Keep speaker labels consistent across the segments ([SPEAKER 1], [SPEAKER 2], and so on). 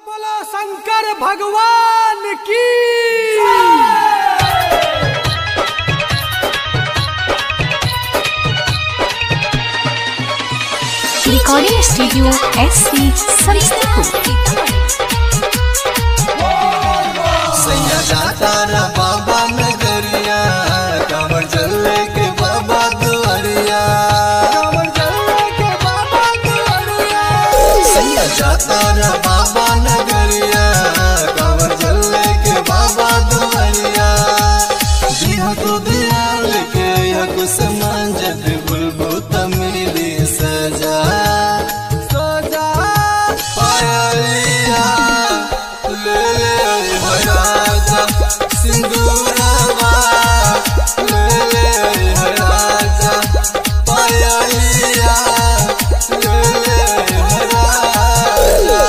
[SPEAKER 1] बोलो शंकर भगवान की।
[SPEAKER 2] रिकॉर्डिंग स्टूडियो SC
[SPEAKER 3] सैया जाता रा बाबा नगरिया, कमर चले के बाबा दुआरिया, कमर चले के बाबा दुआरिया। सैया जाता रा बाबा नगरिया, कमर चले के बाबा दुआरिया। दिया तो दियाल के या कुछ मंजत बुलबुल तमिली सजा सजा पायलिया ले राजा सिंदूरवा ले राजा पायलिया ले राजा।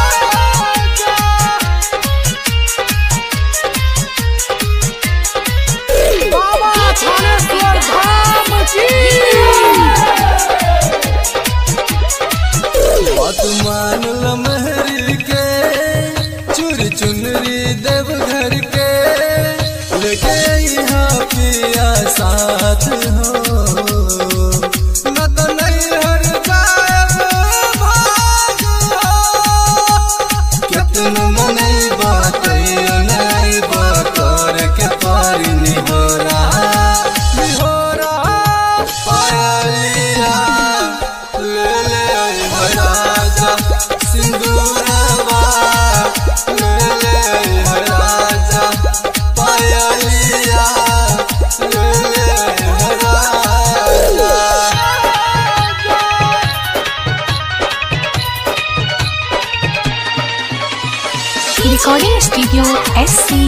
[SPEAKER 1] बाबा थानेश्वर धाम की।
[SPEAKER 3] बात मान लमहरी के चुरी चुनरी देव घर के, लेके यहाँ पिया साथ हो न तो नहीं हर जाएब भाग हो। कितन मने बात नहीं बाकर के पारी निहोरा निहोरा पायलिया ले राजा सिंदूरवा ले राजा पायलिया ले राजा।
[SPEAKER 2] रिकॉर्डिंग स्टूडियो SC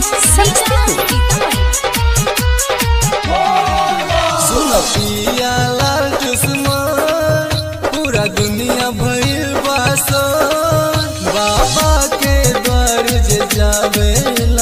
[SPEAKER 3] सुन पिया लाल दुश्मन, पूरा दुनिया भइल बासो, बाबा के द्वार जे जावेला